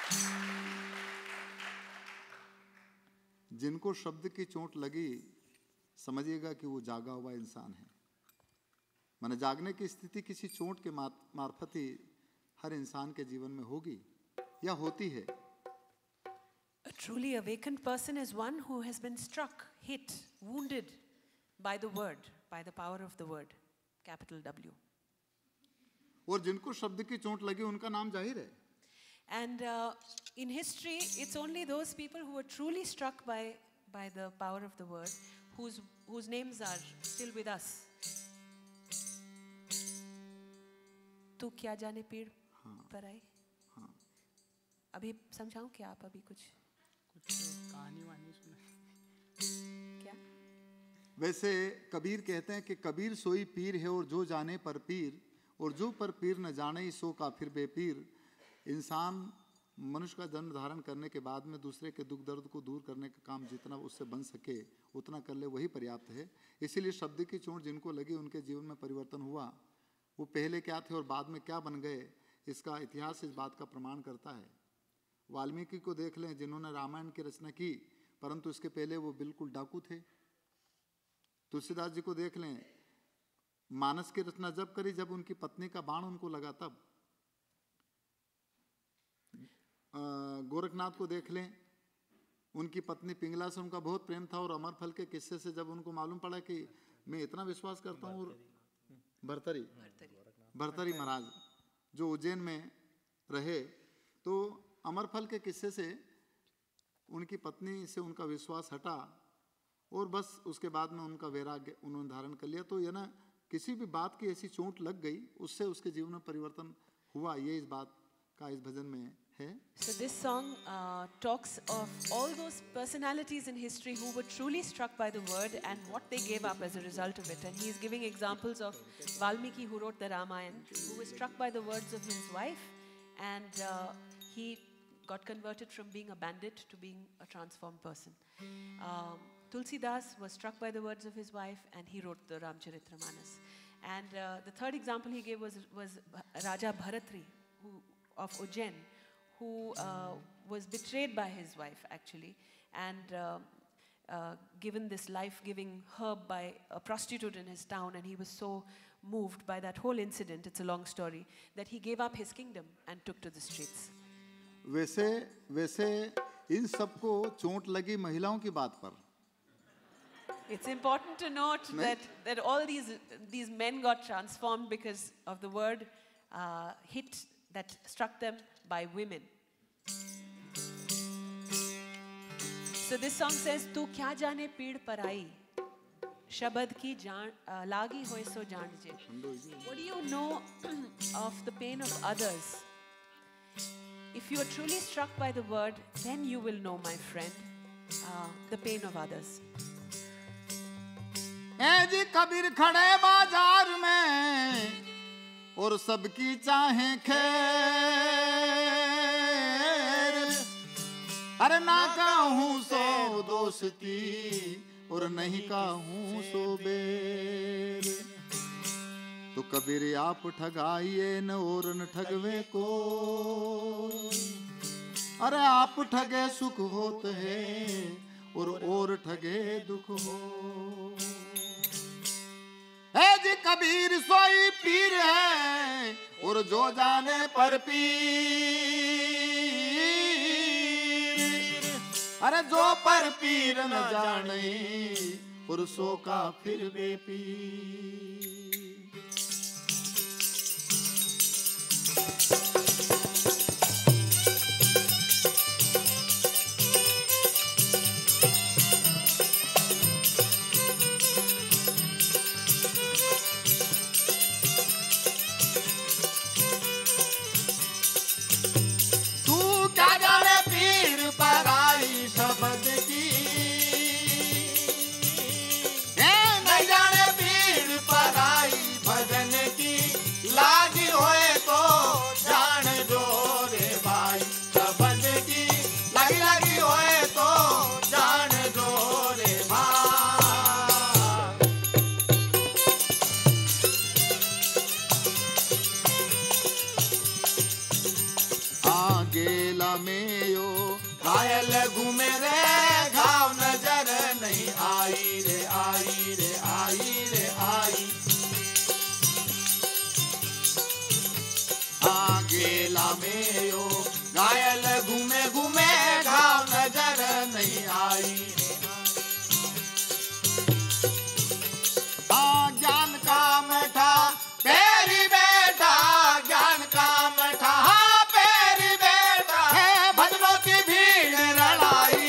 जिनको शब्द की चोट लगी समझिएगा कि वो जागा हुआ इंसान है। माने जागने की स्थिति किसी चोट के मार्फत ही हर इंसान के जीवन में होगी या होती है। A truly awakened person is one who has been struck, hit, wounded by the word, by the power of the word, capital W. और जिनको शब्द की चोट लगी उनका नाम जाहिर है। And in history, it's only those people who were truly struck by the power of the word, whose names are still with us. तू क्या जाने पीड़ पर आई? हाँ। अभी समझाऊं क्या आप अभी कुछ कहानी वानी सुना क्या? वैसे कबीर कहते हैं कि कबीर सोई पीर है और जो जाने पर पीर, और जो पर पीर न जाने सो काफिर बेपीर। इंसान मनुष्य का जन्म धारण करने के बाद में दूसरे के दुख दर्द को दूर करने का काम जितना उससे बन सके उतना कर ले, वही पर्याप्त है। इसीलिए शब्द की चोट जिनको लगी उनके जीवन में परिवर्तन हुआ। वो पहले क्या थे और बाद में क्या बन गए, इसका इतिहास इस बात का प्रमाण करता है। वाल्मीकि को देख लें, जिन्होंने रामायण की रचना की, परंतु इसके पहले वो बिल्कुल डाकू थे। तुलसीदास जी को देख लें, मानस की रचना जब करी जब उनकी पत्नी का बाण उनको लगा तब। गोरखनाथ को देख लें, उनकी पत्नी पिंगला से उनका बहुत प्रेम था और अमरफल के किस्से से जब उनको मालूम पड़ा कि मैं इतना विश्वास करता हूँ, भर्तरी महाराज जो उज्जैन में रहे, तो अमरफल के किस्से से उनकी पत्नी से उनका विश्वास हटा और बस उसके बाद में उनका वैराग्य उन्होंने धारण कर लिया। तो ये ना किसी भी बात की ऐसी चोट लग गई, उससे उसके जीवन में परिवर्तन हुआ। ये इस बात का इस भजन में है। So this song talks of all those personalities in history who were truly struck by the word and what they gave up as a result of it. And he is giving examples of Valmiki, who wrote the Ramayana, who was struck by the words of his wife, and he got converted from being a bandit to being a transformed person. Tulsidas was struck by the words of his wife and he wrote the Ramcharitramanas. And the third example he gave was Raja Bharatri of Ujjain, who was betrayed by his wife actually, and given this life-giving herb by a prostitute in his town, and he was so moved by that whole incident, it's a long story, that he gave up his kingdom and took to the streets. वैसे इन सबको चोट लगी महिलाओं की बात पर। It's important to note that all these men got transformed because of the word hit that struck them by women. So this song says, "तू क्या जाने पीड़ पर आई, शब्द की जान लागी होए सो जान जे." What do you know of the pain of others? If you are truly struck by the word, then you will know, my friend, the pain of others. ऐ जी कबीर खड़े बाजार में और सबकी चाहे खैर, अरे ना कहूँ सो दोस्ती और नहीं कहूँ सो बेर। तो कबीर आप ठगाइए न और न ठगवे को, अरे आप ठगे सुख होत है और ठगे दुख हो। है जी कबीर सोई पीर है और जो जाने पर पीर, अरे जो पर पीर न जाने और सो का फिर बेपीर। पर गेला में यो घायल घूमे रे घाव नजर नहीं आई रे आई रे आई रे आई। हाँ गेला में यो घायल घूमे घूमे घाव नजर नहीं आई। हाँ ज्ञान का मठा पेरी बेटा ज्ञान का मठा हाँ पेरी बेटा है भजनों की भीड़ लड़ाई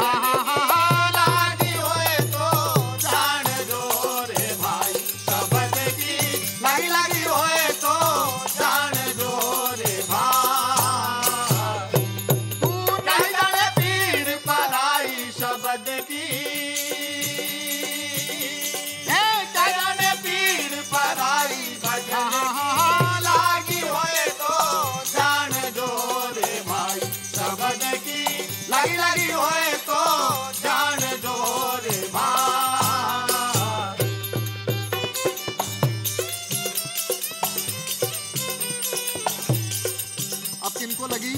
लागी होए तो जान जो रे भाई शब्द की लागी लागी होए तो जान जो रे भाई। तू नहीं जाने पीड़ पर आई शब्द की लागी होए तो जान जो रे भाई शब्द की लागी लागी होए तो जान जो रे भाई। अब किनको लगी?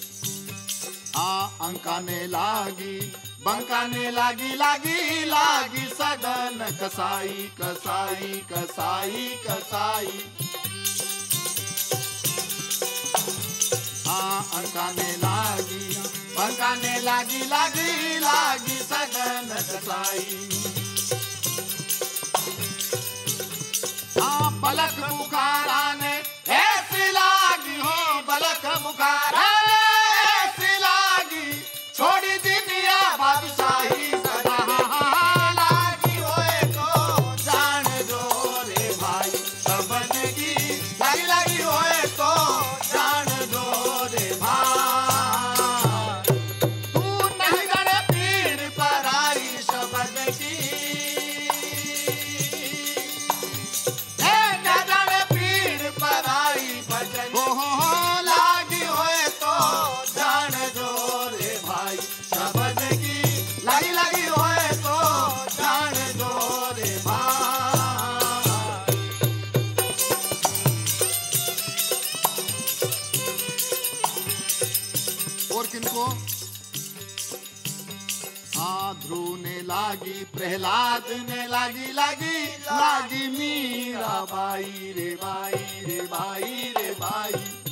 अंकाने लागी बंकाने लागी लागी लागी सदन कसाई कसाई कसाई कसाई। अंकाने लागी बंकाने लागी लागी लागी सदन कसाई। बलक बुखारा ने ऐसी लागी हो बलक बुखारा ने ऐसी लागी छोड़ी दुनिया बादशाही लागी होए तो जान जो रे भाई शब्द की लागी लागी होए तो जान जो रे भाई। तू नहीं जाने पीड़ पर आई शब्द की न जाने पीड़ पर आई भजन लागी होए तो जान जो रे भाई शब्द की लागी लागी होए तो जान जो रे भाई। और किनको? ध्रुव ने लागी प्रहलाद ने लागी लागी लागी मीरा बाई रे बाई रे बाई रे बाई।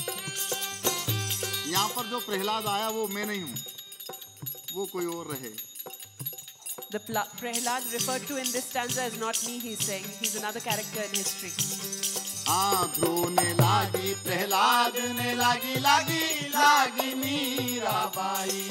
यहाँ पर जो प्रहलाद आया वो मैं नहीं हूँ, वो कोई और रहे। The Prahlad referred to in this stanza is not me, he's saying. He's another character in history. ध्रुव ने लागी प्रहलाद ने लागी लागी लागी मीरा बाई।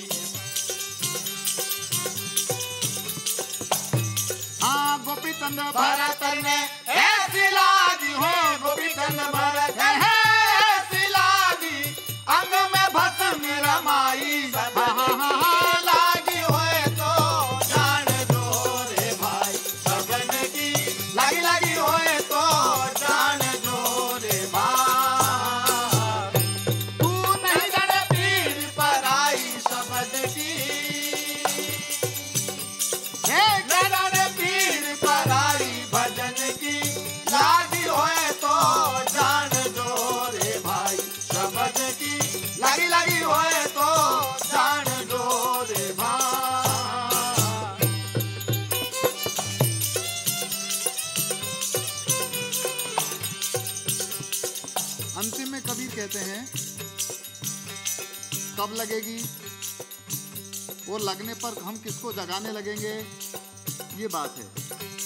गोपी चंद भरत ने ऐसी लागी हो गोपी चंद भरत है ऐसी लागी अंग में भस्म रमाई। लागी होए तो जान जो रे भाई शब्द की लागी लागी होए तो जान जो रे भाई। तू नहीं जाने पीड़ पर आई शब्द की न जाने पीड़ पर आई भजन की लागी होए तो जान जो रे भाई शब्द की लागी लागी होए तो जान जो रे भाई। अंतिम में कबीर कहते हैं कब लगेगी और लगने पर हम किसको जगाने लगेंगे, ये बात है।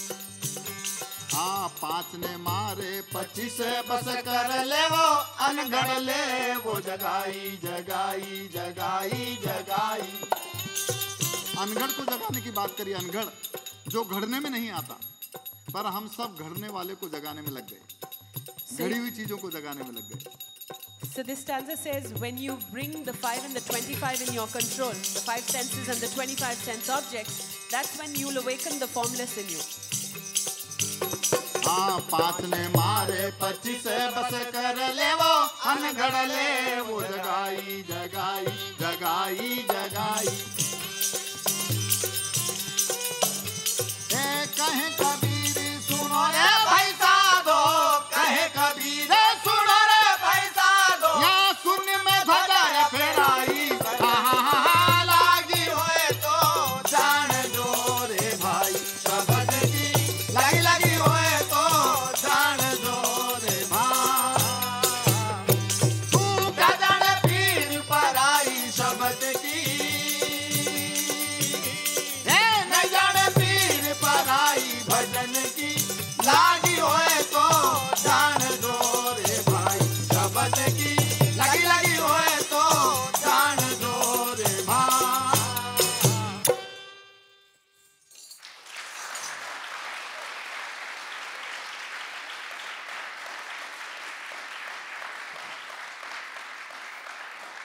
5 ने मारे 25 बस कर ले वो अनगढ़ ले वो जगाई जगाई जगाई जगाई। अनगढ़ को जगाने की बात करी, अनगढ़ जो घड़ने में नहीं आता, पर हम सब घड़ने वाले को जगाने में लग गए, घड़ी हुई चीजों को जगाने में लग गए। So this stanza says, when you bring the 5 and the 25 in your control, the 5 senses and the 25 sense objects, that's when you'll awaken the formless in you. 5 ने मारे 25 बस कर ले वो अनगढ़ ले वो जगाई जगाई जगाई जगाई। कहे कबीर सुनो रे भाई साधो कहे कबीर सुनो रे भाई साधो या सुन में ध्वजा फेरा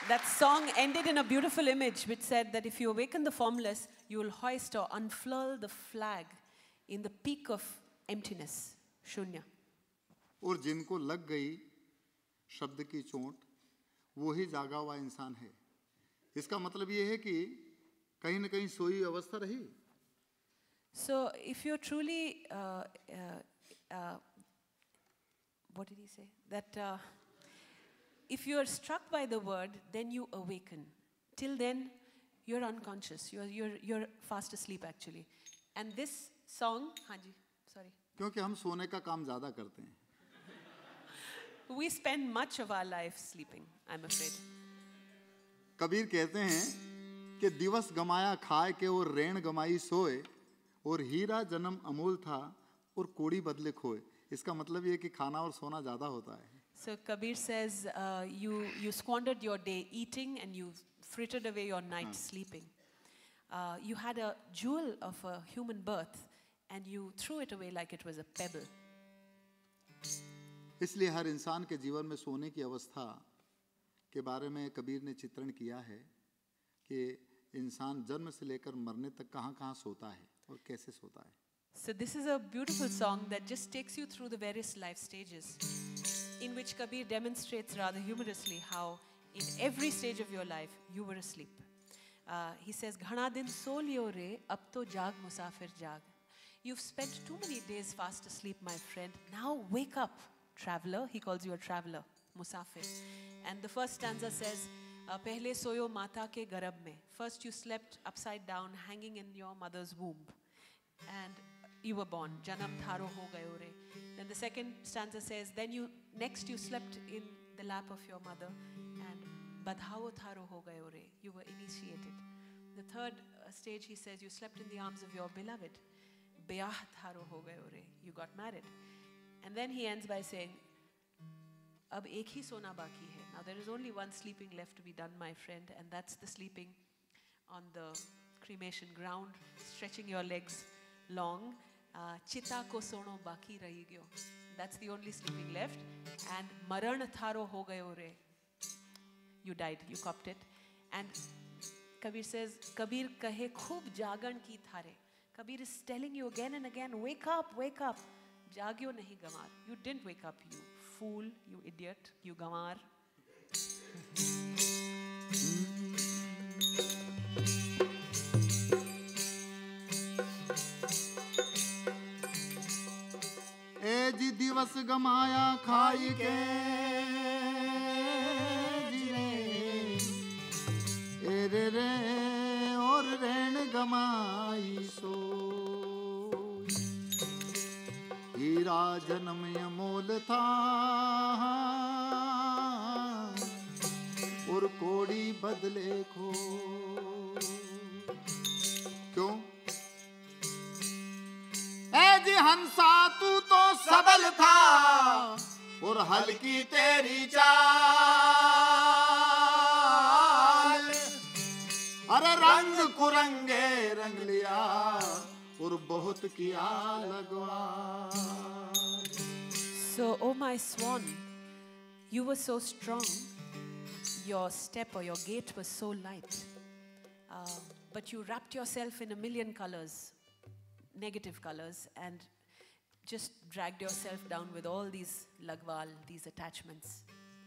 That song ended in a beautiful image which said that if you awaken the formless, you will hoist or unfurl the flag in the peak of emptiness, shunya. और जिनको लग गई शब्द की चोट वो ही जागा हुआ इंसान है। इसका मतलब ये है कि कहीं न कहीं सोई अवस्था रही। So if you're truly, what did he say? That if you're struck by the word, then you awaken. Till then, you're unconscious. You're fast asleep actually. And this song, Hanji, sorry. क्योंकि हम सोने का काम ज़्यादा करते हैं। We spend much of our life sleeping, I'm afraid. Kabir कहते हैं कि दिवस गमाया खाए के और रेण गमाई सोए और हीरा जन्म अमूल था और कोड़ी बदले खोए। इसका मतलब ये कि खाना और सोना ज़्यादा होता है। So Kabir says, you squandered your day eating and you frittered away your night sleeping. You had a jewel of a human birth and you threw it away like it was a pebble. इसलिए हर इंसान के जीवन में सोने की अवस्था के बारे में कबीर ने चित्रण किया है कि इंसान जन्म से लेकर मरने तक कहाँ-कहाँ सोता है और कैसे सोता है। So this is a beautiful song that just takes you through the various life stages, in which Kabir demonstrates rather humorously how in every stage of your life you were asleep. He says, "Ghana din so liyo re, ab to jaag musafir jaag." You've spent too many days fast asleep, my friend. Now wake up, traveler. He calls you a traveler, musafir. And the first stanza says, "Pehle soyo mata ke garab mein." First you slept upside down, hanging in your mother's womb, and you were born. Janam tharo ho gayo re. Then the second stanza says, then you slept in the lap of your mother, and badhao tharo ho gayo re. You were initiated. The third stage, he says, you slept in the arms of your beloved. Beah tharo ho gayo re. You got married. And then he ends by saying, ab ek hi sona baki hai. Now there is only one sleeping left to be done, my friend, and that's the sleeping on the cremation ground, stretching your legs long. Chita ko sono baki rahi gyo. That's the only sleeping left. And maran tharo ho gayo re. You died, you copped it. And Kabir says, Kabir kahe khub jagan ki thare. Kabir is telling you again and again, wake up, wake up. Jagyo nahi gamar. You didn't wake up, you fool, you idiot, you gamar. जी दिवस गमाया खाई के जी रे रे और रेण गमाई सो हीरा जन्म अमोल था और कोड़ी बदले खो। क्यों? जी हंसा तू तो सबल था और हल्की तेरी चाल, अरे रंग कुरंगे रंग लिया और बहुत किया लगवा। So, oh my swan, you were so strong. Your step or your gait was so light, but you wrapped yourself in a million colors. Negative colors, and just dragged yourself down with all these lagwal, these attachments.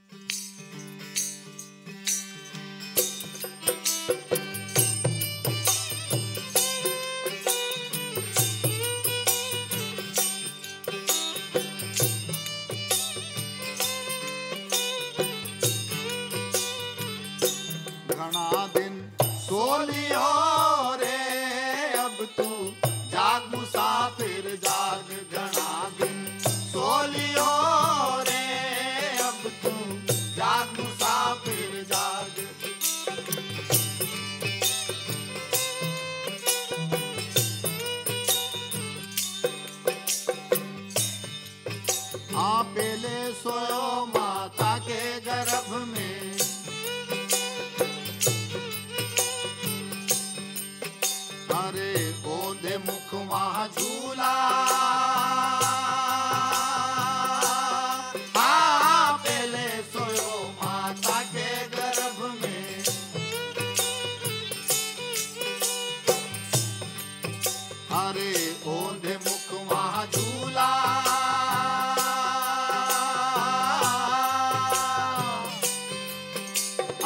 घना दिन सो लियो रे अब तू जाग मुसाफिर जाग, घना दिन सो लियो रे अब तू जाग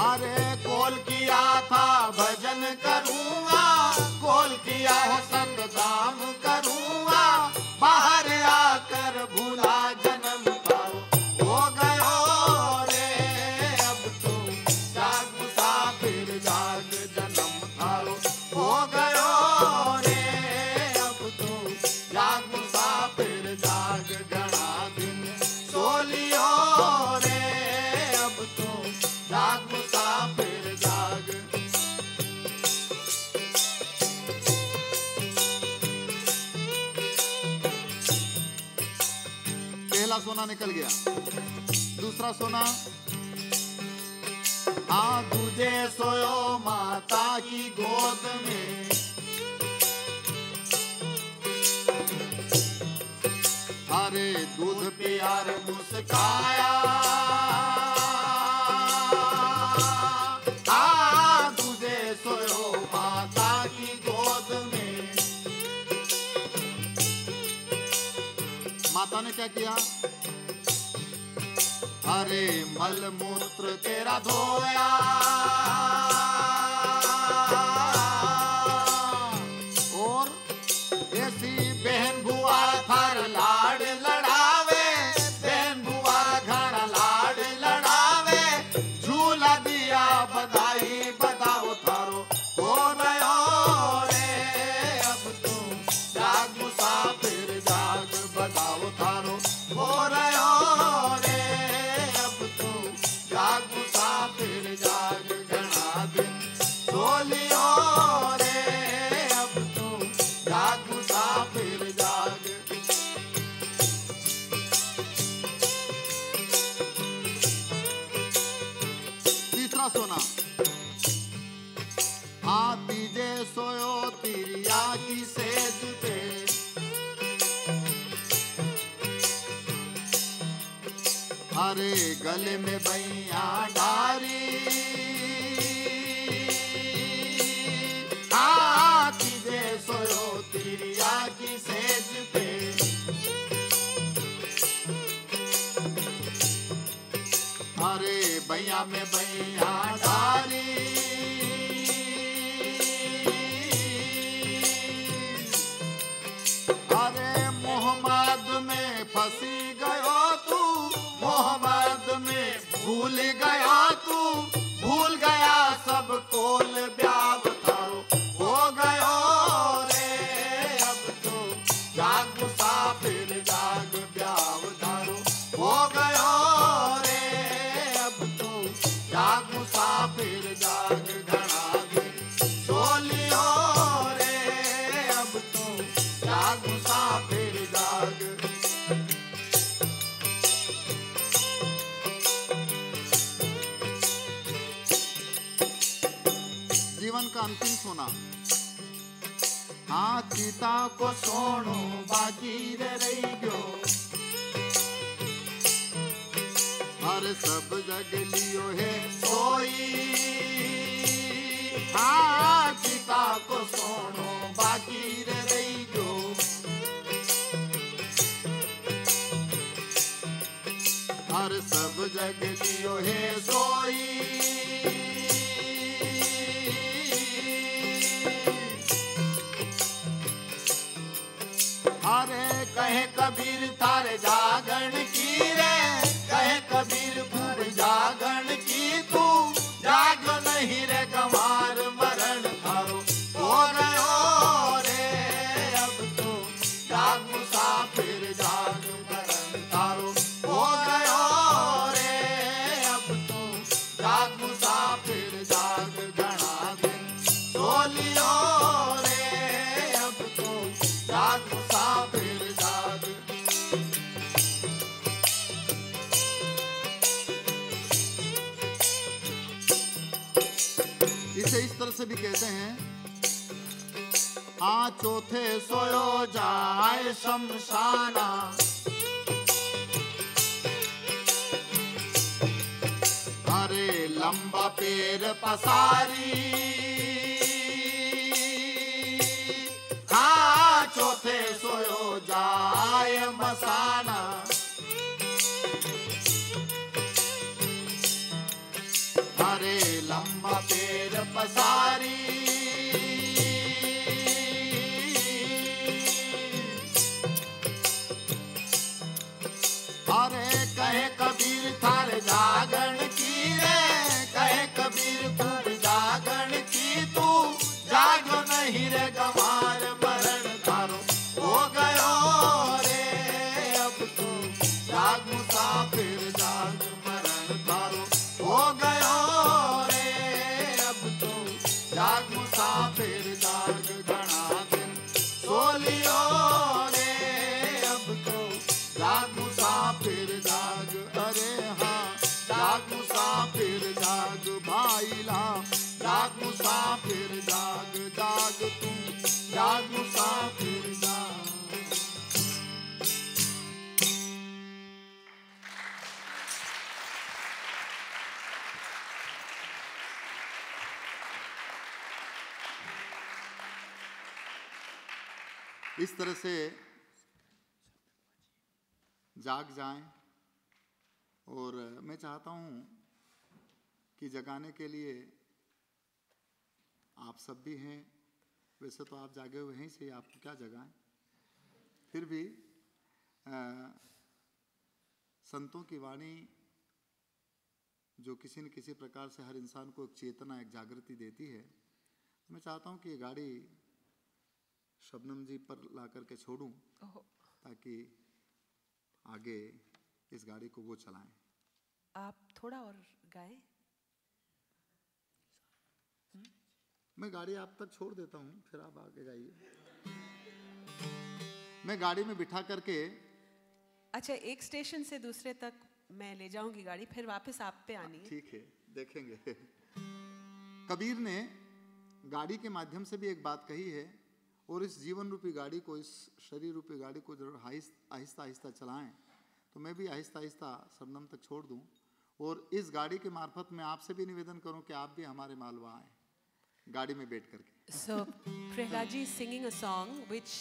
अरे कोल किया था भजन करूँगा, कोल किया है सतनाम करूँगा, बाहर आकर भूला जन्म थारो हो गयो रे। अब तो जाग मुसाफिर जाग जन्म थारो हो गयो रे। अब तो जाग मुसाफिर जाग घना दिन सो लियो रे। अब तो जाग मुसाफिर जाग। पहला सोना निकल गया, दूसरा सोना। हाँ तुझे सोयो माता की गोद में, अरे दूध प्यार मुस्काया। तुझे सोयो माता की गोद में, माता ने क्या किया? अरे मल मूत्र तेरा धोया। और ऐसी बहन बुआ थार लाड लड़ावे, बहन बुआ घड़ा लाड लड़ावे, झूला दिया बधाई बधाओ थारो हो गयो रे। अब तो जाग मुसाफिर जाग बधाओ थारो हो गयो रे। अब तो जाग मुसाफिर जाग घना दिन सो लियो रे। अब तो जाग मुसाफिर जाग। तीसरा सोना। हाँ तीजे सोयो तिरिया की सेज पे, अरे गले में बैया डारी। तीजे सोयो तिरिया की सेज पे, अरे बैया में बैया डारी। अरे मोहम्मद में फंसी गयो तू, मोहम्मद में भूल गया तू, भूल गया सब कोल ब्याव थारो हो गयो रे। अब तो जाग मुसाफिर जाग ब्याव थारो हो गयो रे। अब तो जाग मुसाफिर जाग घना दिन सो लियो रे। अब तो जाग मुसाफिर जाग। जीवन का अंतिम सोना। हाँ सीता को सोनो बाकी रही गयो, हर सब जग लियो है सोई। सीता को सोनो बाकी रही गयो, हर सब जग लियो है सोई। अरे कहे कबीर थारे जागरण की रे, कहे कबीर खूब जागरण की तू, जाग नहीं रे गंवार मरण थारो हो गयो रे। अब तो जाग मुसाफिर जाग मरण थारो हो गयो रे। अब तो जाग मुसाफिर जाग घना दिन सो लियो रे। अब तो जाग मुसाफिर जाग। इसे इस तरह से भी कहते हैं। चौथे सोयो जाए शमशाना, अरे लंबा पैर पसारी। चौथे सोयो जाए मसाना, अरे लंबा पैर पसारी अरे कहे कबीर थार जागरण की रे कहे कबीर खूब जागरण की तू जागो नहीं रे गंवार मरण थारो हो गयो रे अब तू जाग मुसाफिर जाग मरण थारो हो गयो रे अब तू जाग मुसाफिर जाग घना दिन सो लियो रे अब तो जाग मुसाफिर जाग अरे हाँ जाग मुसाफिर जाग भाई लाम जाग मुसाफिर जाग जाग तू जाग मुसाफिर जाग इस तरह से जाग जाएं। और मैं चाहता हूं कि जगाने के लिए आप सब भी हैं। वैसे तो आप जागे हुए हैं से आपको क्या जगाएं, फिर भी संतों की वाणी जो किसी न किसी प्रकार से हर इंसान को एक चेतना एक जागृति देती है, तो मैं चाहता हूं कि ये गाड़ी शबनम जी पर ला करके छोड़ूं ताकि आगे इस गाड़ी को वो चलाएं। आप थोड़ा और गाएं। मैं गाड़ी आप तक छोड़ देता हूं, फिर आप आगे गाइए। मैं गाड़ी में बिठा करके अच्छा, एक स्टेशन से दूसरे तक मैं ले जाऊंगी गाड़ी, फिर वापस आप पे आनी है। ठीक है, देखेंगे। कबीर ने गाड़ी के माध्यम से भी एक बात कही है, और इस जीवन रूपी गाड़ी को, इस शरीर रूपी गाड़ी को जरूर आहिस्ता आहिस्ता चलाएं। तो मैं भी आहिस्ता आहिस्ता शबनम तक छोड़ दूं, और इस गाड़ी के मार्फत मैं आपसे भी निवेदन करूं कि आप भी हमारे मालवा आए गाड़ी में बैठ करके। So Prahlad ji is singing a song which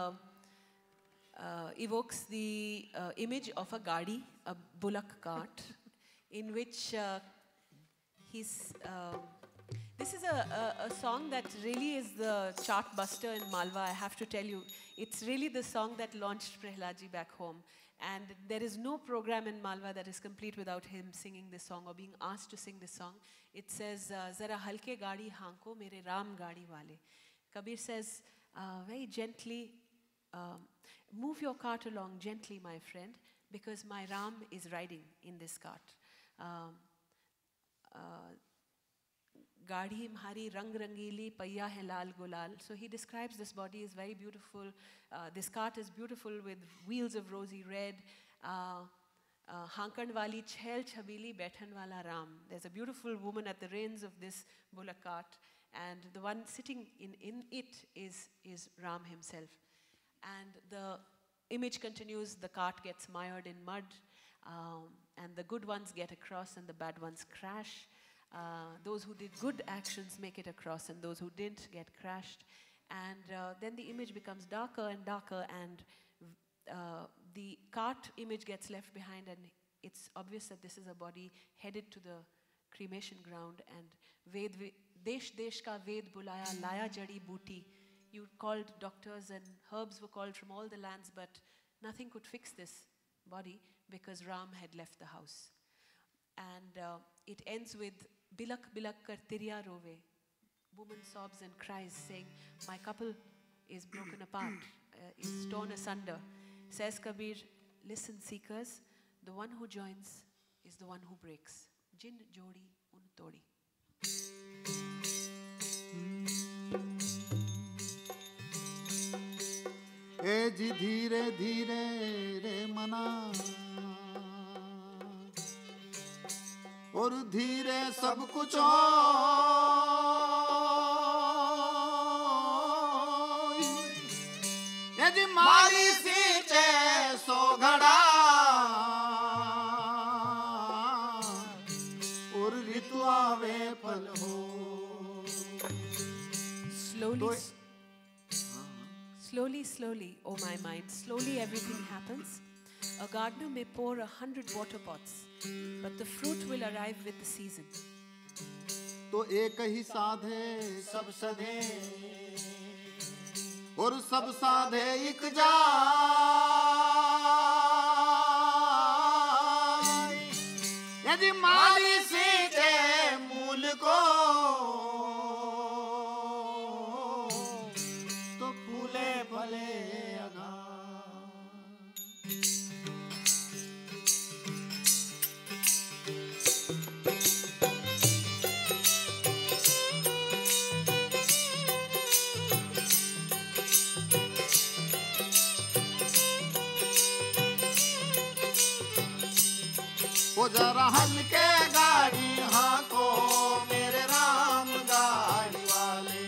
evokes the image of a gadi, a bullock cart, in which he's. This is a song that really is the chart buster in Malwa. I have to tell you, it's really the song that launched Prahlad ji back home. And there is no program in Malwa that is complete without him singing this song or being asked to sing this song. It says, "Zara halke gaadi hanko mere Ram gaadi wale." Kabir says, very gently, move your cart along gently, my friend, because my Ram is riding in this cart. Gaadi mhari rang rangili, paiya hai lal gulal. So he describes this body is very beautiful. This cart is beautiful with wheels of rosy red. Hankan wali chhel chabili baithan wala Ram. There's a beautiful woman at the reins of this bullock cart, and the one sitting in it is Ram himself. And the image continues. The cart gets mired in mud, and the good ones get across and the bad ones crash. Those who did good actions make it across, and those who didn't get crashed. And then the image becomes darker and darker, and the cart image gets left behind, and it's obvious that this is a body headed to the cremation ground. And desh desh ka ved bulaya laya jadi booty. You called doctors and herbs were called from all the lands, but nothing could fix this body because Ram had left the house. And it ends with bilak bilak kar tirya rove. Woman sobs and cries, saying, "My couple is broken apart, is torn asunder." Says Kabir, "Listen, seekers, the one who joins is the one who breaks. Jin jodi un todi." ए जी धीरे धीरे रे मना, और धीरे सब कुछ यदि मारी सींचे सो घड़ा और ऋतु आवे फल हो। Slowly, slowly, oh my mind, slowly everything happens. A gardener may pour 100 water pots, but the fruit will arrive with the season. तो एक ही साधे सब सधे और सब साधे एक जाय यदि माली सीखे मूल को तो फूले फले अगा वो जरा हल्के गाड़ी हाँको मेरे राम गाड़ी वाले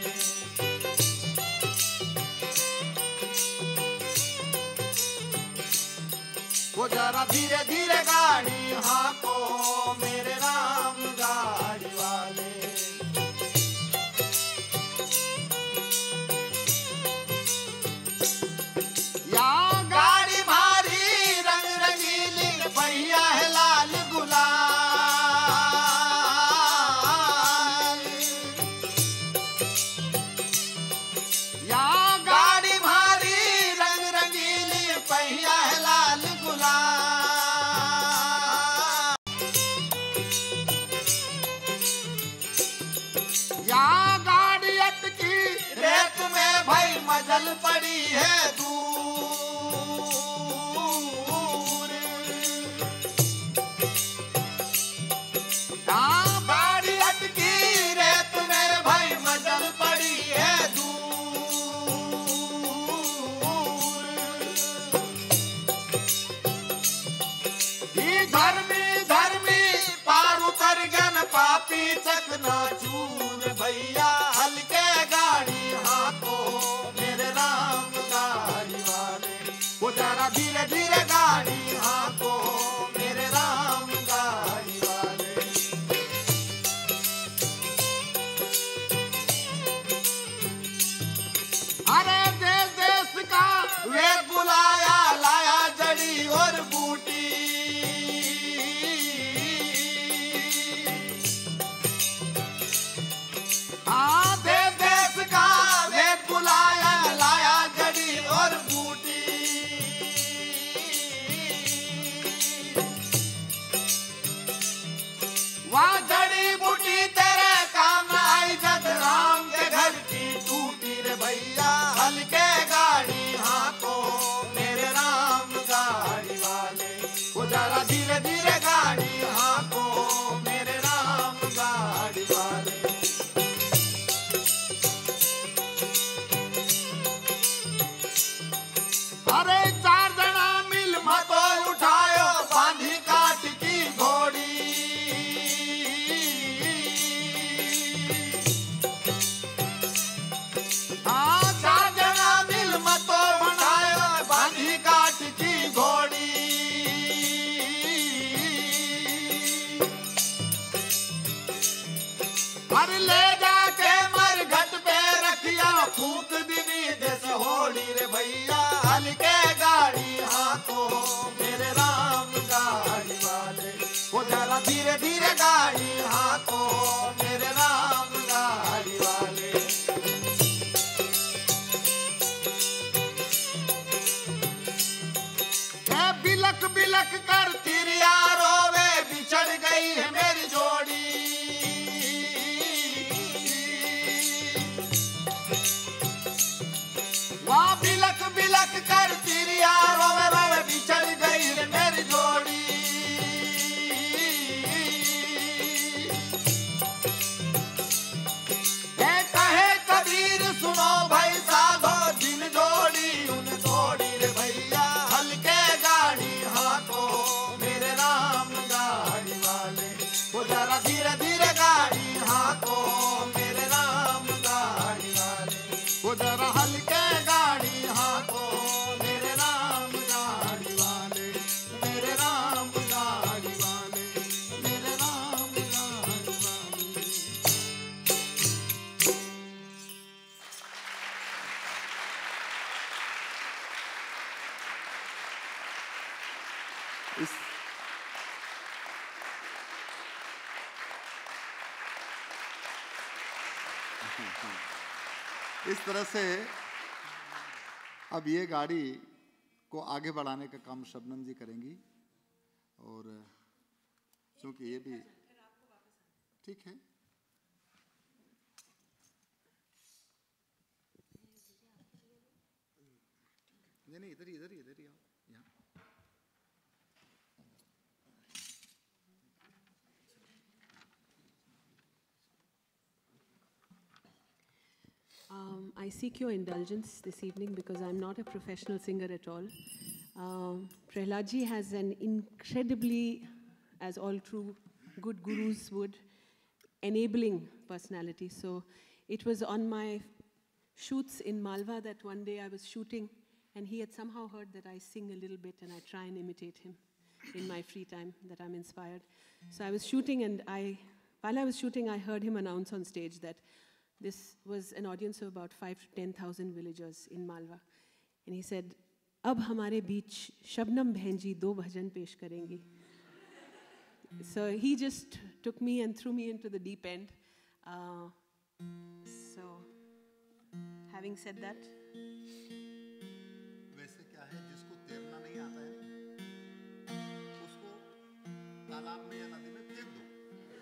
वो जरा धीरे धीरे गाड़ी हाँको मेरे राम गाड़ी वाले या गाड़ी भारी रंग रंगीली पहिया है लाल गुलाल या गाड़ी भारी रंग रंगीली पहिया है लाल गुलाल या गाड़ी अटकी रेत में भाई मजल पड़ी है दूर या गाड़ी अटकी रेत में भाई मजल पड़ी है दूर धर्मी धर्मी पार उतर गन पापी चकना चूर भैया हल्के गाड़ी हाँको मेरे राम गाड़ी वाले वो जरा धीरे धीरे गाड़ी हाँको मेरे राम गाड़ी वाले अरे देश देश का वे बुलाया लाया जड़ी और बूटी हाँ देश देश का वे बुलाया लाया जड़ी और बूटी वहाँ जड़ी बूटी तेरे काम आई जब राम के घर की टूटी रे भैया हल्के गाड़ी हाँको मेरे राम गाड़ी वाले वो जरा धीरे धीरे गाड़ी हाँको मेरे राम गाड़ी वाले अरे चार जना मिल मतो उठायो बांधी काट की घोड़ी हाँ चार जना मिल मतो बनायो बांधी काट की घोड़ी अरे ले जाके मर घट पे रखिया फूक दिनी जैसे होड़ी रे भैया हल्के गाड़ी हाँको मेरे राम गाड़ी वाले वो जरा धीरे धीरे गाड़ी हाँको मेरे राम गाड़ी वाले ए बिलक बिलक कर तिरिया रोवे बिछड़ गई है मेरी जोड़ी वहाँ बिलक बिलक कर तिरिया रोवे रोवे बिछड़ गई है मेरी जोड़ी इस तरह से अब ये गाड़ी को आगे बढ़ाने का काम शबनम जी करेंगी, और क्योंकि ये भी ठीक है। नहीं, इधर ही आओ, यहाँ। I seek your indulgence this evening because I'm not a professional singer at all. Prahlad ji has an incredibly, as all true good gurus would, enabling personality. So it was on my shoots in Malwa that one day I was shooting, and he had somehow heard that I sing a little bit and I try and imitate him in my free time, that I'm inspired. So I was shooting, and while I was shooting, I heard him announce on stage that this was an audience of about 5,000 to 10,000 villagers in Malwa. And he said, "Ab hamare beech Shabnam Behan ji do bhajan pesh karengi." So he just took me and threw me into the deep end. So, having said that, वैसे क्या है, जिसको तैरना नहीं आता है उसको तालाब में या नदी में फेंक दो,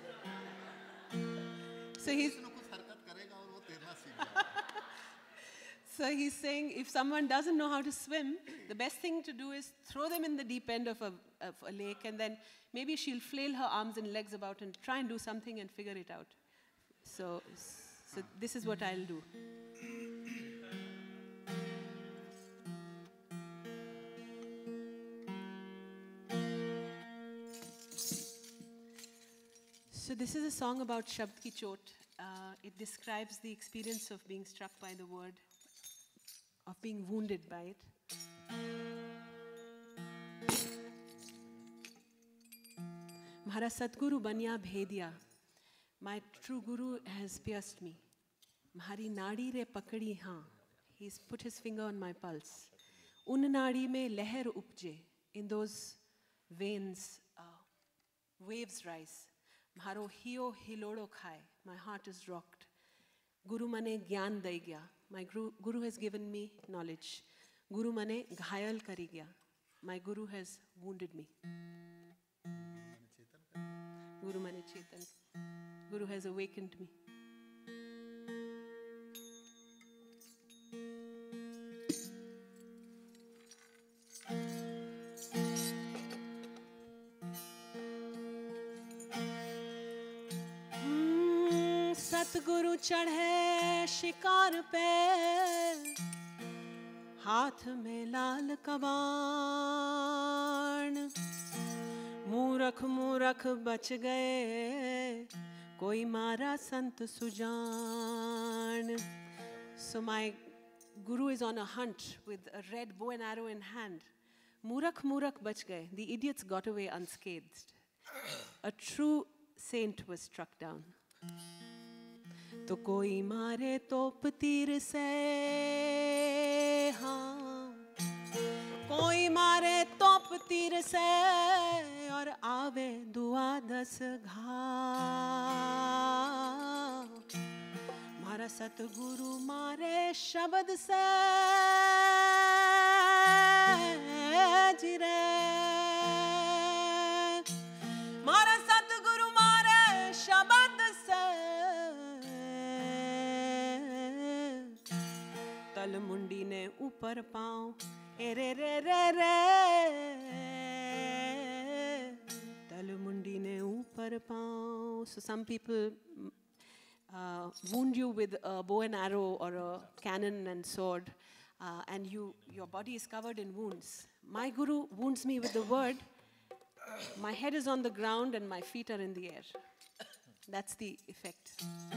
so he's कुछ हरकत करेगा और वो तैरना सीख जाएगा। So he's saying if someone doesn't know how to swim, the best thing to do is throw them in the deep end of a lake, and then maybe she'll flail her arms and legs about and try and do something and figure it out. So this is what I'll do. So this is a song about Shabd Ki Chot. It describes the experience of being struck by the word, of being wounded by it. Mhara Satguru banya bhediya. My true guru has pierced me. Mhari nadi re pakadi haan. He's put his finger on my pulse. Un nadi mein leher upje. In those veins, waves rise. Mharo hiyo hilodo khai. My heart is rocked. Guru mane gyan dai gya. My guru has given me knowledge. Guru mane ghayal kari gya. My guru has wounded me. Guru mane chetan. Guru has awakened me. सतगुरु चढ़े शिकार पे, हाथ में लाल कबाण। मूरख मूरख बच गए, कोई मारा संत Sujan. So my guru is on a hunt with a red bow and arrow in hand. मूरख मूरख बच गए. The idiots got away unscathed. A true saint was struck down. तो कोई मारे तोप तीर से, हाँ कोई मारे तोप तीर से, और आवे दुआ 10 घाव। मारा सतगुरु मारे शब्द से जिरे, मारा सतगुरु मारे शब्द से। तल मुंडी ने ऊपर पाँव, ए रे रे रे रे, तल मुंडी ने ऊपर पाँव. So some people wound you with a bow and arrow or a cannon and sword, and your body is covered in wounds. My guru wounds me with the word. My head is on the ground and my feet are in the air. That's the effect.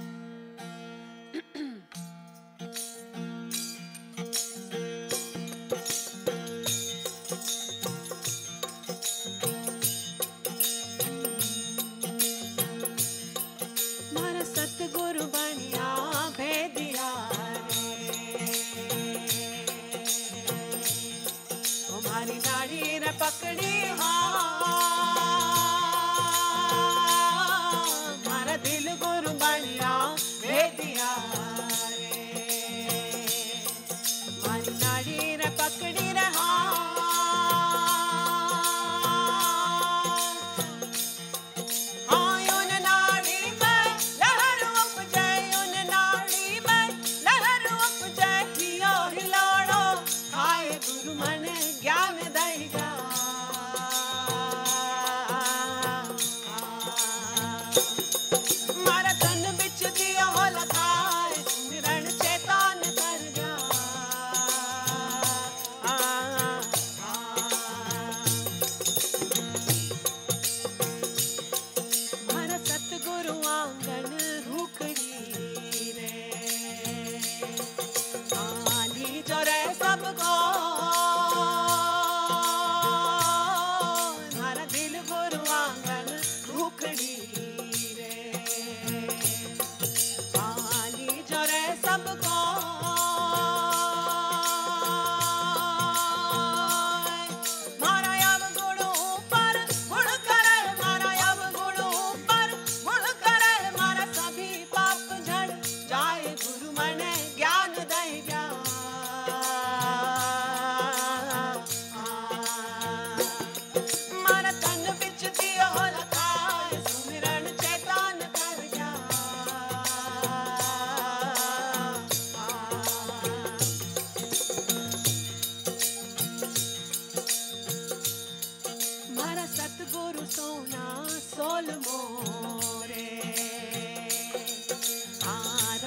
पकड़ी हाँ, मारा दिल गुरु बनिया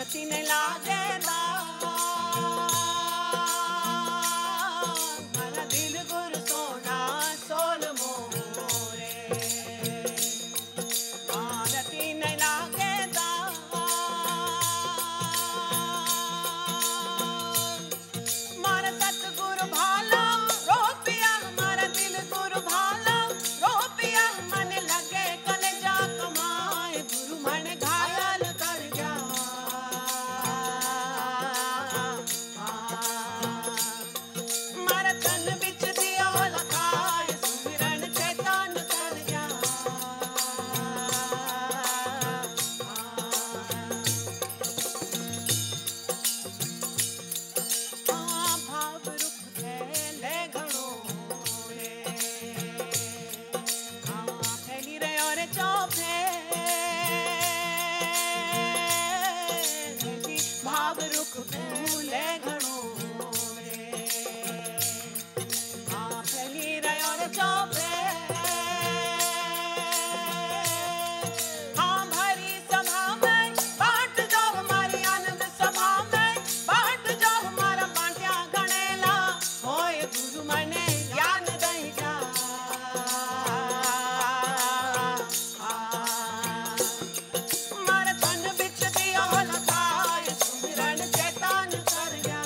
तीन लागे मारा दिल गुरु सोना सोल मोरे मारा तीन लागे मारा सतगुरु भाला रोपिया मारा दिल गुरु भाला रोपिया मन लगे कलेजा कमाए गुरु मन घायल कर जा मारा तन बिच दिया लखाए सुमिरन चैतन कर जा भाव रुख ले घणो रे फैली रे और चौफे भाव रुख फूले घणो रे फैली रे और चौफे भरी सभा में बांट दो हमारी आनंद सभा में बांट दो हमारा बांट्या गणेला होए गुरु मने ज्ञान दई जा मारा तन बिच दिया लखाए सुमिरन चैतन कर जा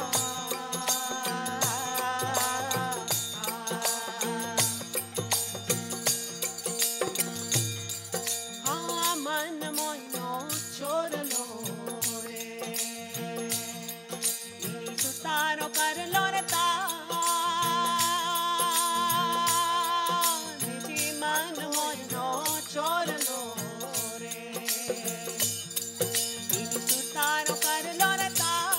मन मोइनो छोड़ लो रे सुतारो कर लो रे जी मन मोइनो छोड़ लो रे सुतारो कर लो रे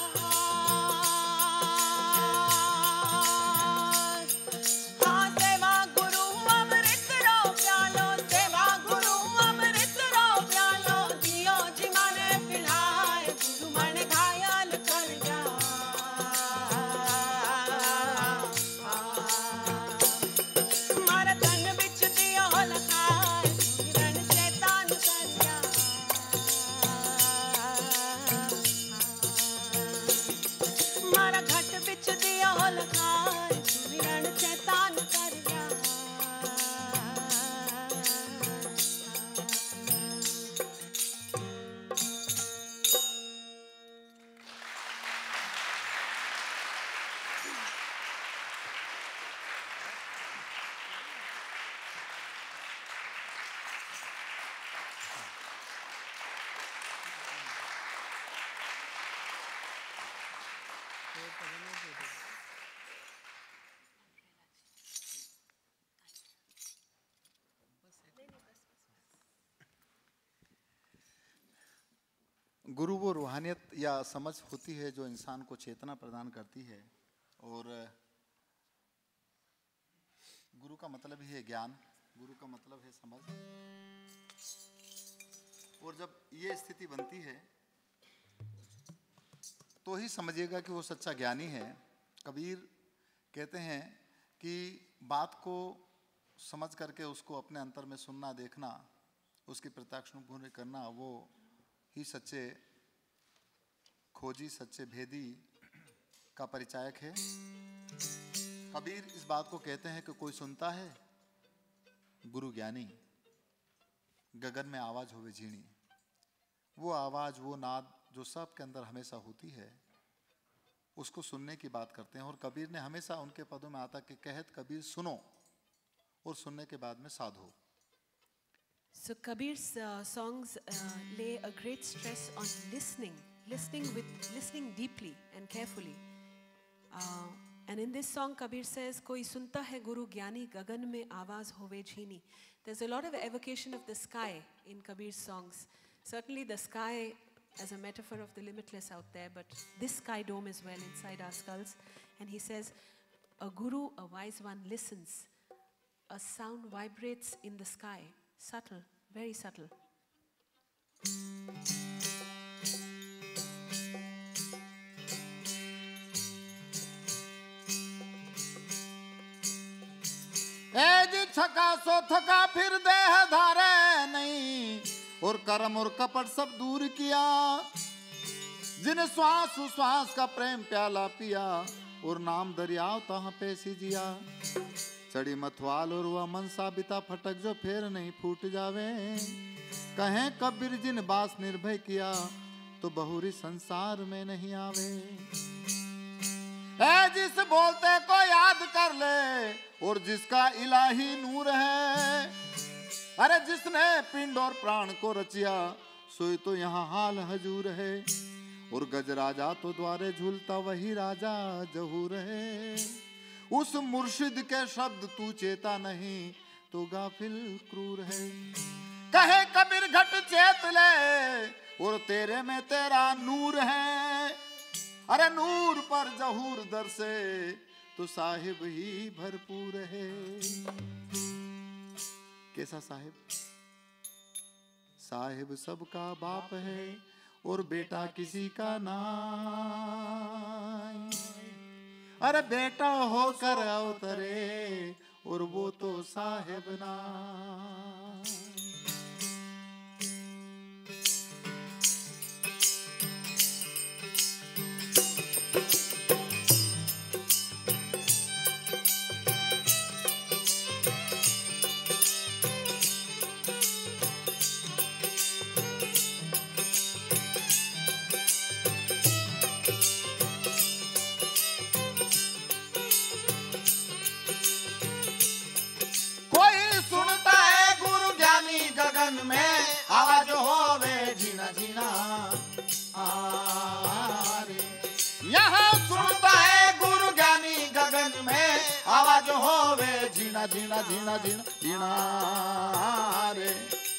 सेवा गुरु अमृत रो प्यालो सेवा गुरु अमृत रो प्यालो दियो जी माने पिलाए गुरु मन घायल कर जा मारा तन बिच दियो लखाए सुमिरन चैतन कर जा मारा घट बिच दियो लखाए सुमिरन चैतन कर जा गुरु वो रूहानियत या समझ होती है जो इंसान को चेतना प्रदान करती है। और गुरु का मतलब ही है ज्ञान, गुरु का मतलब है समझ। और जब ये स्थिति बनती है तो ही समझिएगा कि वो सच्चा ज्ञानी है। कबीर कहते हैं कि बात को समझ करके उसको अपने अंतर में सुनना, देखना, उसकी प्रत्यक्ष अनुभूति करना, वो ही सच्चे खोजी, सच्चे भेदी का परिचायक है। कबीर इस बात को कहते हैं कि कोई सुनता है गुरु ज्ञानी, गगन में आवाज होवे झीणी। वो आवाज, वो नाद जो सबके अंदर हमेशा होती है, उसको सुनने की बात करते हैं। और कबीर ने हमेशा उनके पदों में आता कि कहत कबीर सुनो और सुनने के बाद में साधो। So Kabir's songs lay a great stress on listening deeply and carefully. And in this song, Kabir says, "Koi sunta hai guru gyani, gagan mein awaaz hove jheeni." There's a lot of evocation of the sky in Kabir's songs. Certainly, the sky as a metaphor of the limitless out there, but this sky dome as well inside our skulls. And he says, "A guru, a wise one, listens. A sound vibrates in the sky." Subtle, very subtle. जी थका सो थका फिर देह धारे नहीं, और कर्म और कपट सब दूर किया। जिन श्वास श्वास का प्रेम प्याला पिया और नाम दरियाव तहाँ पे सिजिया। चढ़ी मथवाल और वह मन साबिता फटक जो फेर नहीं फूट जावे। कहें कबीर जिन बास निर्भय किया तो बहुरी संसार में नहीं आवे। ऐ जिस बोलते को याद कर ले और जिसका इलाही नूर है। अरे जिसने पिंड और प्राण को रचिया सोई तो यहाँ हाल हजूर है। और गजराजा तो द्वारे झूलता वही राजा जहूर है। उस मुर्शिद के शब्द तू चेता नहीं तो गाफिल क्रूर है। कहे कबीर घट चेत ले और तेरे में तेरा नूर है। अरे नूर पर जहूर दर से तो साहिब ही भरपूर है। कैसा साहिब? साहिब सबका बाप है और बेटा किसी का नाम। अरे बेटा होकर अवतरे और वो तो साहिब ना। में आवाज होवे जीना जीना यहाँ सुनता है गुरु ज्ञानी गगन में आवाज होवे जीना जीना जीना जीना जीना रे।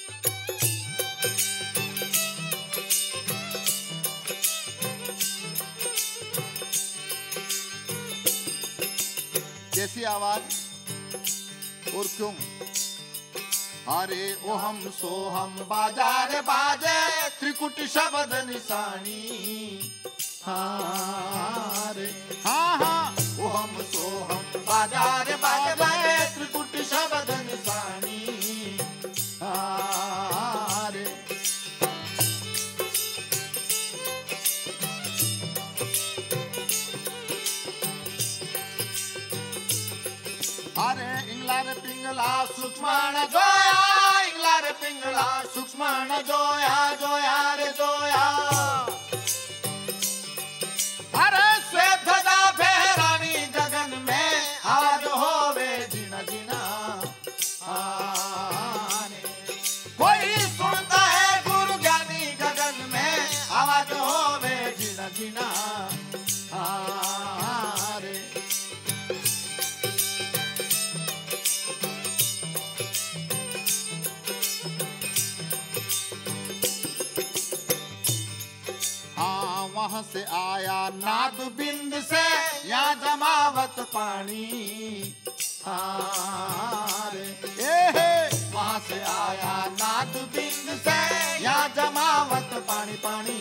कैसी आवाज और क्यों? अरे ओ हम सो हम बाजार बाजे त्रिकुट शब्द निशानी। रे हाँ हाँ ओ हम सो हम बाजार बाजे त्रिकुट शब्द निशानी। रे अरे इंगला रे पिंगला सूक्ष्म जोया इंगला रे पिंगला सूक्ष्म जोया जोया रे जोया। अरे श्वेत ध्वजा फहरानी गगन में आवाज होवे जीना जीना। कोई सुनता है गुरु ज्ञानी गगन में आवाज होवे जीना जीना। वहां से आया नाद बिंद से या जमावत पानी। वहां से आया नाद बिंद से या जमावत पानी पानी।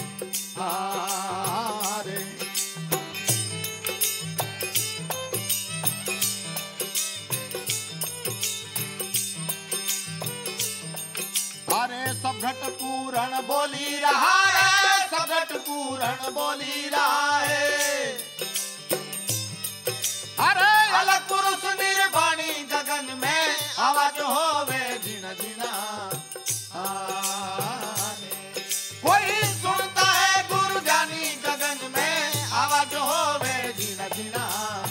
अरे सब घट पूरण बोली रहा है सब घट पूरण बोली रहा है। अरे अलग पुरुष निर्वाणी गगन में आवाज होवे जीना जीना। कोई सुनता है गुरु ज्ञानी गगन में आवाज होवे जीना जीना।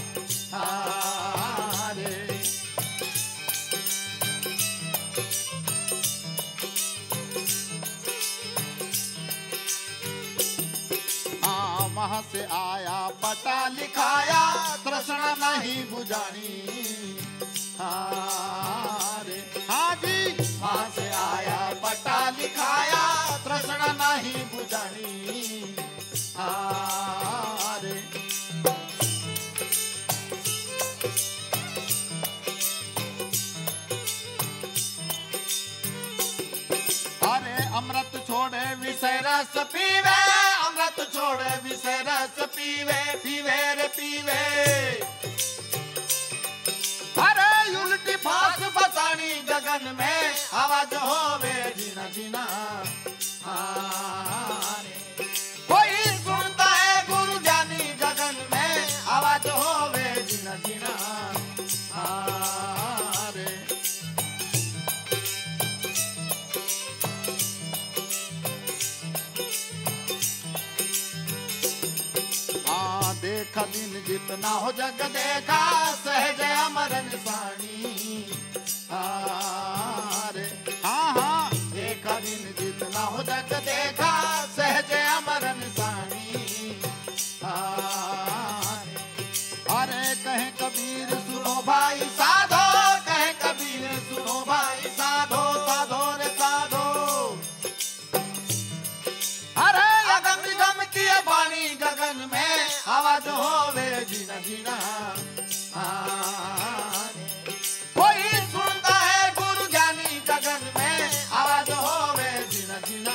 वहां से आया पटा लिखाया तृष्णा नहीं बुझानी। हाँ जी वहां से आया पटा लिखाया तृष्णा नहीं बुझानी। अरे अमृत छोड़े विषय रस पीवे अमृत छोड़े विषय रस पीवे पीवे रे पीवे। अरे उल्टी फांस फसानी गगन में आवाज होवे जीना जीना। कोई एक दिन जितना हो जग देखा सहज अमर निशानी। रे हाँ हाँ एक दिन जितना हो जग देखा सहज अमर निशानी। अरे कहे कबीर सुनो भाई साधो, कहे कबीर सुनो भाई साधो, साधो रे साधो। अरे अगम निगम की वाणी गगन में आवाज होवे जीना जीना। कोई सुनता है गुरु ज्ञानी गगन में आवाज होवे जीना जीना।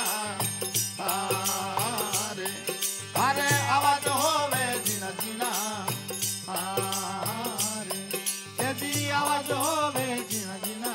अरे आवाज होवे जीना जीना। यदि आवाज होवे जीना जीना।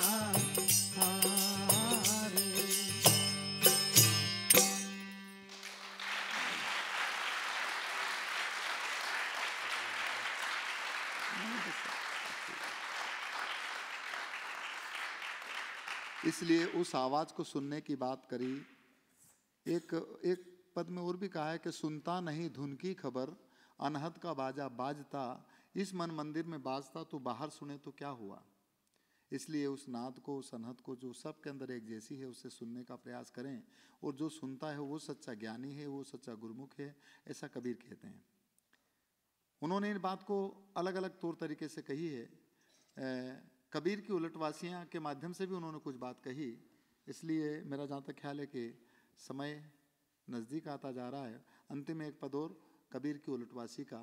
इसलिए उस आवाज को सुनने की बात करी। एक पद में और भी कहा है कि सुनता नहीं धुन की खबर, अनहद का बाजा बाजता, इस मन मंदिर में बाजता तो बाहर सुने तो क्या हुआ। इसलिए उस नाद को, उस अनहद को जो सबके अंदर एक जैसी है, उससे सुनने का प्रयास करें। और जो सुनता है वो सच्चा ज्ञानी है, वो सच्चा गुरुमुख है, ऐसा कबीर कहते हैं। उन्होंने इन बात को अलग अलग तौर तरीके से कही है। कबीर की उलटवासियाँ के माध्यम से भी उन्होंने कुछ बात कही। इसलिए मेरा जहाँ तक ख्याल है कि समय नज़दीक आता जा रहा है। अंतिम एक पद और कबीर की उलटवासी का,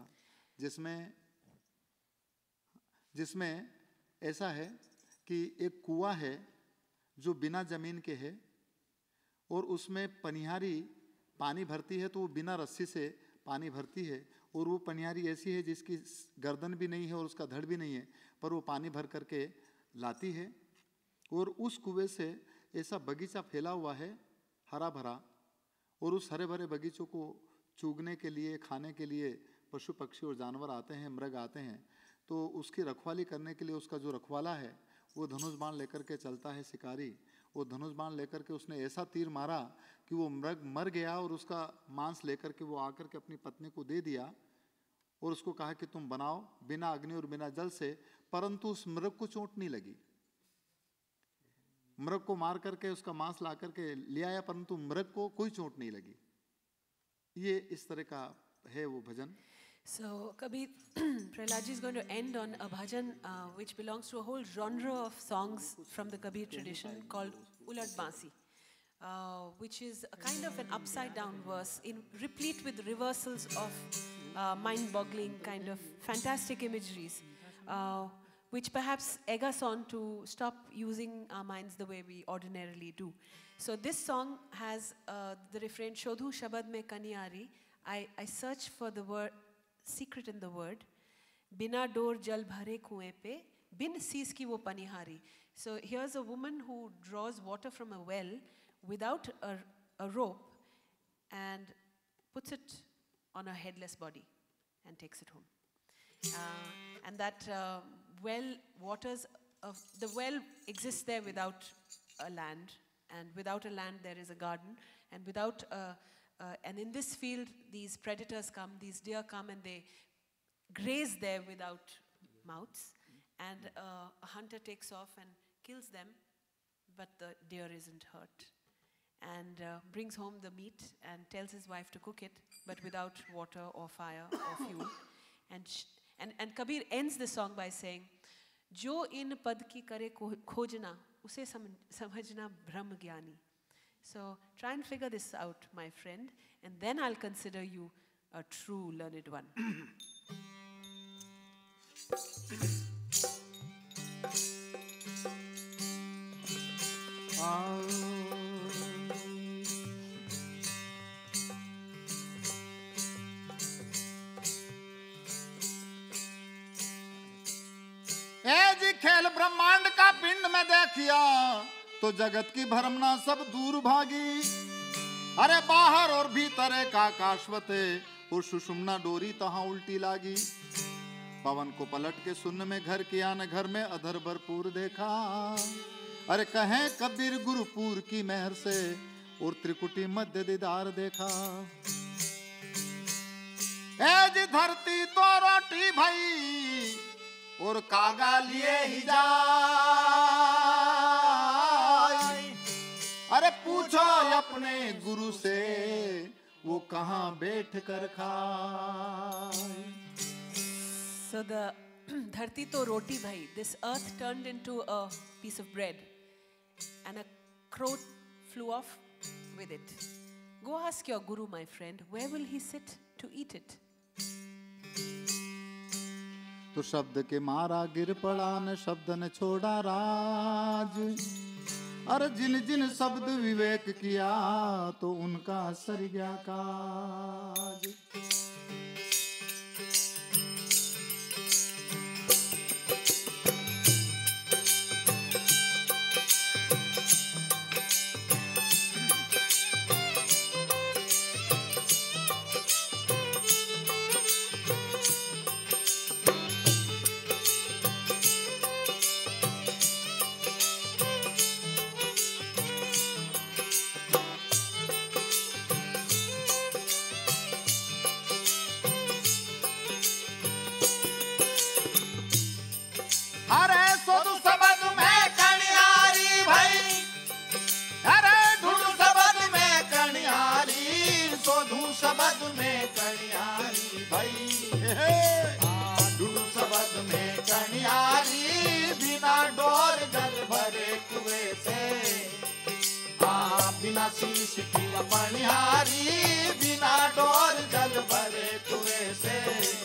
जिसमें ऐसा है कि एक कुआं है जो बिना ज़मीन के है और उसमें पनिहारी पानी भरती है तो वो बिना रस्सी से पानी भरती है। और वो पनिहारी ऐसी है जिसकी गर्दन भी नहीं है और उसका धड़ भी नहीं है, पर वो पानी भर करके लाती है। और उस कुएं से ऐसा बगीचा फैला हुआ है हरा भरा, और उस हरे भरे बगीचों को चूगने के लिए, खाने के लिए पशु पक्षी और जानवर आते हैं, मृग आते हैं। तो उसकी रखवाली करने के लिए उसका जो रखवाला है वो धनुष बाण लेकर के चलता है शिकारी। वो धनुष बाण लेकर के उसने ऐसा तीर मारा कि वो मृग मर गया, और उसका मांस लेकर के वो आकर के अपनी पत्नी को दे दिया और उसको कहा कि तुम बनाओ बिना अग्नि और बिना जल से। परंतु उस मृग को चोट नहीं लगी। मृग को मार करके उसका मांस ला करके ले आया, परंतु मृग को कोई चोट नहीं लगी। ये इस तरह का है वो भजन। So Kabir, Prahlad ji is going to end on a bhajan which belongs to a whole genre of songs from the Kabir tradition called Ulat Bansi, which is a kind of an upside down verse replete with reversals of mind-boggling kind of fantastic imageries, which perhaps egg us on to stop using our minds the way we ordinarily do. So this song has the refrain, Shodhu Shabad mein kaniyari, I search for the word, secret in the word, bina dor jal bhare kuएं पे, bin सीस की वो panihari. So here's a woman who draws water from a well without a rope and puts it on her headless body and takes it home. And that the well exists there without a land, and without a land there is a garden, and and in this field these predators come, these deer come, and they graze there without mouths, and a hunter takes off and kills them, but the deer isn't hurt, and brings home the meat and tells his wife to cook it, but without water or fire or fuel. And Kabir ends the song by saying, जो इन पद की करे खोजना उसे समझना ब्रह्म ज्ञानी. So try and figure this out, my friend, and then I'll consider you a true learned one. खेल ब्रह्मांड का पिंड में देखिया तो जगत की भ्रमना सब दूर भागी। अरे बाहर और भीतर का आकाशवते और सुषुम्ना डोरी तहां उल्टी लागी। पवन को पलट के सुन्न में घर किया न घर में अधर भरपूर देखा। अरे कहें कबीर गुरुपुर की मेहर से और त्रिकुटी मध्य दीदार देखा। ए जी धरती तो रोटी भाई और कागा लिए ही जाए। अरे पूछो अपने गुरु से वो कहाँ बैठ कर खाए। So the dharti to roti bhai, this earth turned into a piece of bread and a crow flew off with it. Go ask your guru, my friend, where will he sit to eat it? तो शब्द के मारा गिर पड़ा न शब्द ने छोड़ा राज। अरे जिन जिन शब्द विवेक किया तो उनका सर गया काज। अरे सोधु सबद में कणियारी भाई, अरे ढूंढू सबद में कणियारी, सोधु सबद में कणियारी भाई। ढूंढू सबद में कणियारी, बिना डोर जल भरे कुएं से। बिना शीश की पनिहारी, बिना डोर जल भरे कुएं से।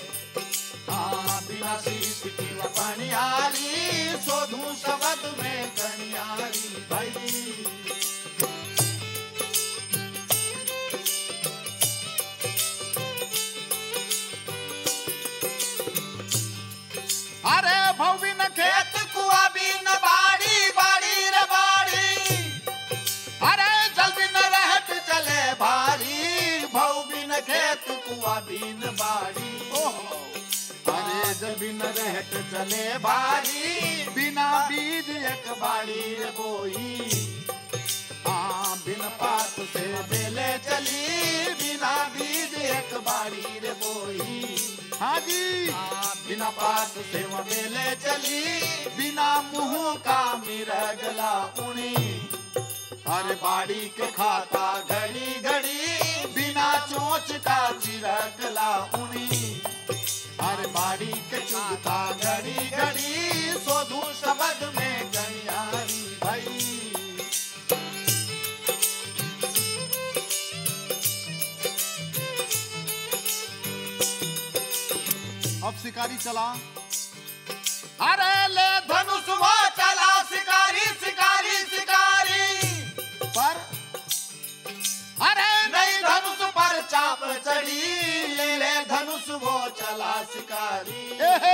बिना शीश की पनिहारी, सोधू शब्द में कणियारी भाई। अरे भव बिन खेत कुआ बिन बाड़ी, बाड़ी रे बाड़ी। अरे जल बिन रहत चले भारी, भव बिन खेत कुआ बिन बाड़ी। अरे जल बिन रहत चले भारी, बिना बीज एक बाड़ी रे बोई। बिन पात से बेले चली, बिना बीज एक बाड़ी रे बोई। हाँ जी, बिना पात से बेले चली, बिना मुंह का मिरगला उनी। अरे बाड़ी के खाता घड़ी घड़ी, बिना चोंच का चिरगला उनी। अरे बाड़ी के चुगता घड़ी घड़ी, सोधू शब्द में कणियारी भाई। अब शिकारी चला, अरे ले धनुष वो चला शिकारी, शिकारी शिकारी पर। अरे नहीं धनुष पर चाप चढ़ी, ले धनुष वो चला शिकारी।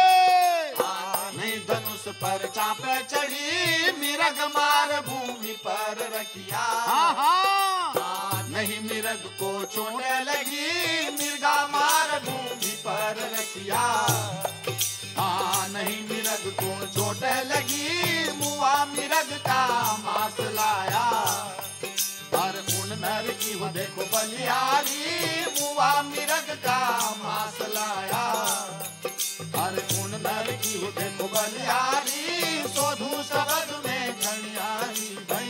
नहीं धनुष पर चाप चढ़ी, मिरग मार भूमि पर रखिया। नहीं मिरग को चोने लगी, मिर्गा मार भूमि पर रखिया। नहीं मिरग को चोट लगी, मुआ मिरग का मांस लाया। और उन नर की वो देखो बलियारी, मुआ मिरग का मांस लाया। और उन नर की वो देखो बलियारी, सोधू शब्द में कणियारी भाई।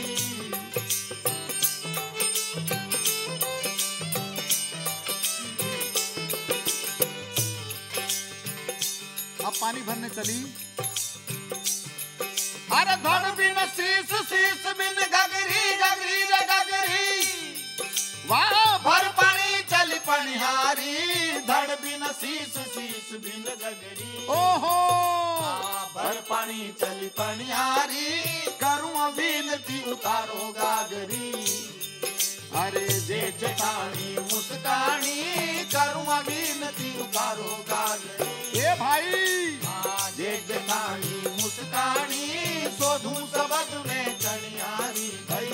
अब पानी भरने चली, अरे धड़ बिन शीश, शीश बिन गगरी, गगरी रे गगरी। वाह भर पानी चली पनिहारी, धड़ बिन शीश, शीश बिन गगरी। ओहो भर पानी चली पनिहारी, करूं विनती उतारो गागरी। अरे जे जटानी मुस्कानी, करूं विनती उतारो गागरी। ए भाई जे जटानी मुस्कानी, सोधू शब्द में कणियारी भाई।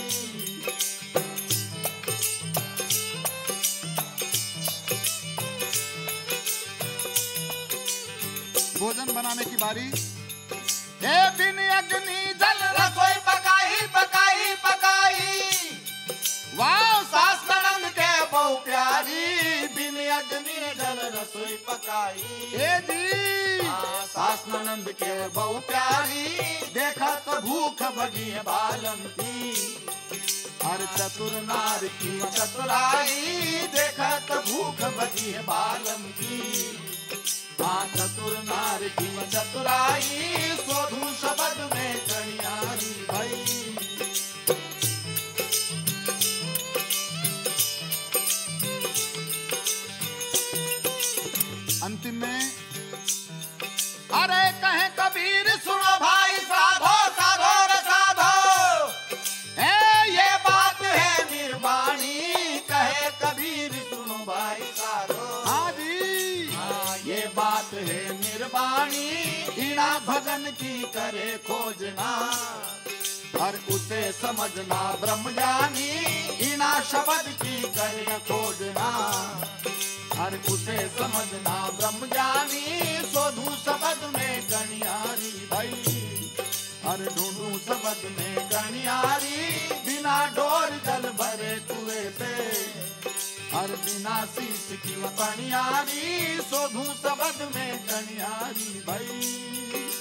भोजन बनाने की बारी। हे बिन अग्नि जल रसोई पकाई, पकाई पकाई। वाह सास ननद के बहु प्यारी, बिन अग्नि जल रसोई पकाई। ए जी सास ननंद के बहु प्यारी, देखत भूख बगी बालम की। हर चतुर नार की चतुराई, देखत भूख बगी बालम की। चतुर नार की चतुराई, सोधु शब्द में कणियारी भाई। अंतिम में अरे कहे कबीर सुनो भाई साधो साधो रे साधो, ये बात है निर्वाणी। कहे कबीर सुनो भाई साधो, हाँ जी ये बात है निर्वाणी। इना भजन की करे खोजना, हर उसे समझना ब्रह्मज्ञानी। इना शब्द की करे खोजना, हर उसे समझना ब्रह्मज्ञानी। सोधू शब्द में कणियारी भाई, हर ढूंढू शब्द में कणियारी। बिना डोर जल भरे कुएं पे, हर बिना शीश की कणियारी। सोधू शब्द में कणियारी भाई।